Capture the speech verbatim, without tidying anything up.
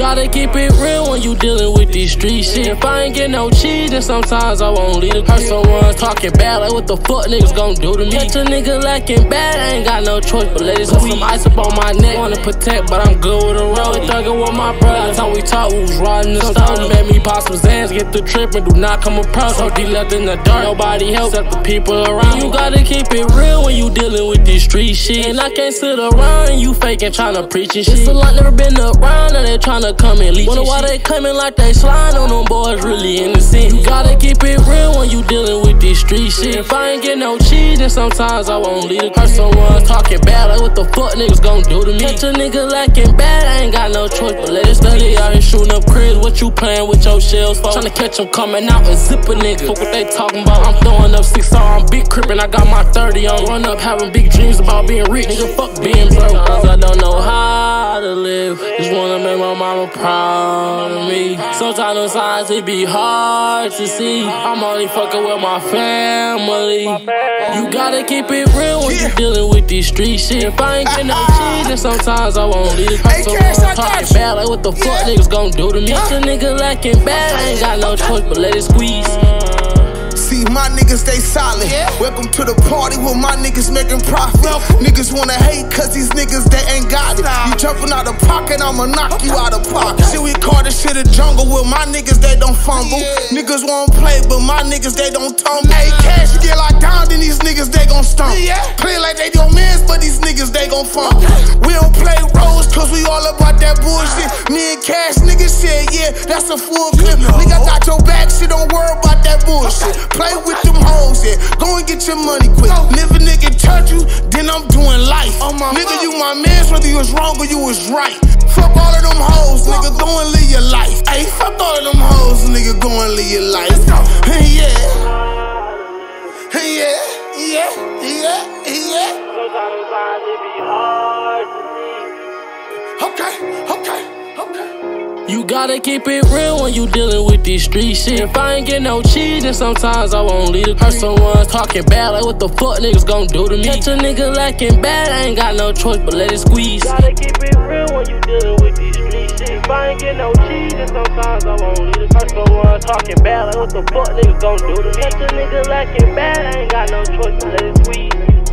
gotta keep it real when you dealing with this street shit. If I ain't get no cheese, then sometimes I won't leave it. Heard someone talking bad, like what the fuck niggas gon' do to me? Catch a nigga lacking bad, I ain't got no choice but let it squeeze. Some ice up on my neck, wanna protect, but I'm good with a roll. Thuggin' with my brother, last time we talked, we was riding the stone. Made me pop some Zans, get the trip and do not come approach. So D left in the dark, nobody helps except the people around. You gotta keep it real when you dealing with this street shit. And I can't sit around and you faking tryna preach and shit. It's a lot never been around and they tryna come and leech. Wonder why they coming like they sliding on them boys really innocent. You gotta keep it real when you dealing with this street shit. If I ain't get no cheese, then sometimes I won't leave it. Heard someone talking bad, like what the fuck niggas gon' do to me? Catch a nigga lacking bad, I ain't got no choice but let it study out here shooting up cribs. What you playing with your shells for? Tryna catch them coming out and zip a nigga. Fuck what they talking about, I'm throwing up six R, I'm big crippin', I got my thirty on. Run up having big dreams about being rich, nigga, fuck being broke. Cause I don't know how to live, just wanna make my mama proud of me. Sometimes those signs it be hard to see, I'm only fucking with my family. You gotta keep it real when you dealing with this street shit. If I ain't get no cheese, then sometimes I won't leave it. Someone talking bad, like what the fuck niggas gon' do to me? Catch a nigga lacking bad, I ain't got no choice but let it squeeze. See, my niggas, they solid. Yeah. Welcome to the party where my niggas making profit. Welcome. Niggas wanna hate cause these niggas, they ain't got it. Nah. You jumping out of pocket, I'ma knock okay. you out of pocket. Okay. See, we call this shit a jungle with my niggas, they don't fumble. Yeah. Niggas won't play, but my niggas, they don't tumble. Hey, cash, you get locked down, then these niggas, they gon' stumble. Yeah. Play like they your mans, but these niggas, they gon' fumble. Okay. We don't play roles cause we all about that bullshit. Me and Cash, niggas said, yeah, that's a full clip. You know. Nigga got your back, shit, don't worry about that bullshit. Okay. Play with them hoes, yeah. Go and get your money quick. No. If a nigga touch you, then I'm doing life. Oh, my nigga, mom. You my man, whether you was wrong or you was right. Fuck all of them hoes, nigga, go and live your life. Hey, fuck all of them hoes, nigga, go and live your life. Hey, yeah. Hey, yeah, yeah, yeah, yeah. Sometimes it be hard to see. Okay, okay, okay. You gotta keep it real when you dealing with this street shit. If I ain't get no cheese, then sometimes I won't leave it. Heard someone talking bad, like what the fuck niggas gon' do to me? Catch a nigga lacking bad, I ain't got no choice but let it squeeze. Gotta keep it real when you dealing with this street shit. If I ain't get no cheese, then sometimes I won't leave it. Heard someone talking bad, like what the fuck niggas gon' do to me? Catch a nigga lacking bad, I ain't got no choice but let it squeeze.